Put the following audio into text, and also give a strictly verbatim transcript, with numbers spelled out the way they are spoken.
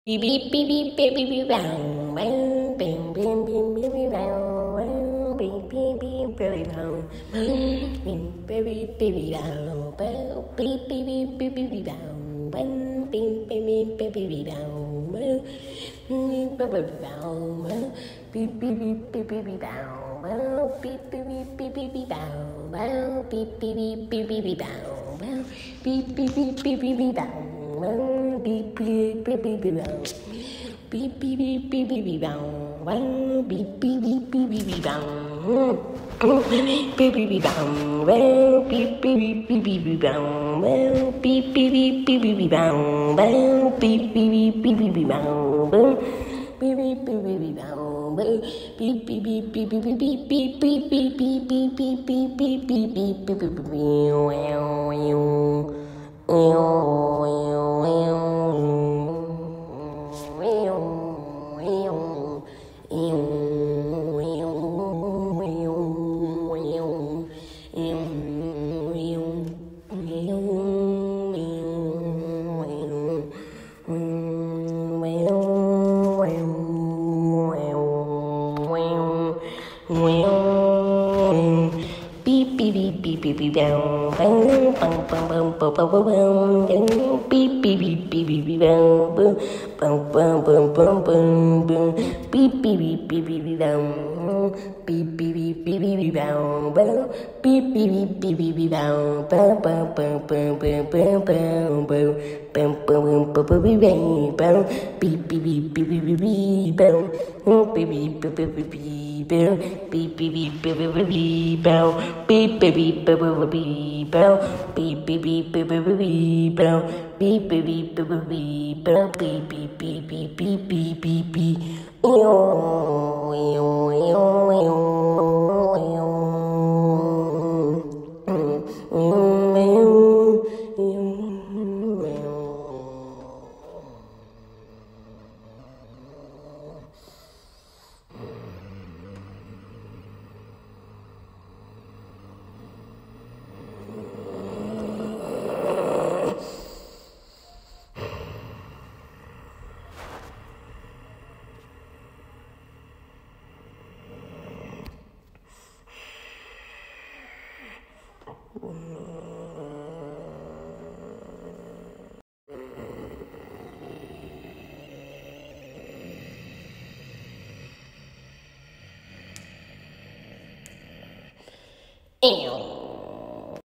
Beep beep beep beep beep beep beep bow, bow, bing bing bing beep beep bow, bow, beep beep beep beep bow, bing beep beep beep bow, bow, beep beep beep beep beep bow, bow, bing beep beep beep beep bow, bow, beep beep beep bow, bow, beep beep beep beep beep bow, bow, beep beep beep beep beep bow, bow, beep beep beep beep beep bow, bow, beep beep beep beep beep bow. Beep beep beep beep beep bow. Beep beep beep beep beep beep bow. Wow. Beep beep beep beep beep beep bow. Beep beep beep bow. Wow. Beep beep beep beep beep bow. Wow. Beep beep beep beep beep bow. Wow. Beep beep beep beep beep bow. Beep beep beep beep bow. Beep beep beep beep beep beep beep beep beep beep beep beep beep beep beep beep beep beep beep beep. Beep beep beep beep beep beep down, bang bang bang bang bang bang bang bang, beep beep beep beep beep beep down, bang bang bang bang bang bang, beep beep beep beep beep beep down, beep beep beep beep beep beep down, bang beep beep beep beep beep beep down, bang bang bang bang bang bang bang bang bang bang bang bang bang bang, beep beep beep beep beep beep beep bang, beep beep beep beep beep beep bang, beep beep beep beep beep beep beep bang. Beep beep beep beep beep beep bow. Beep beep beep beep beep beep bow. Beep beep beep beep beep beep bow. Beep beep beep beep beep beep beep beep. Ew, ew, ew, ew, ew. Mm, ew, ew, ew. Ew.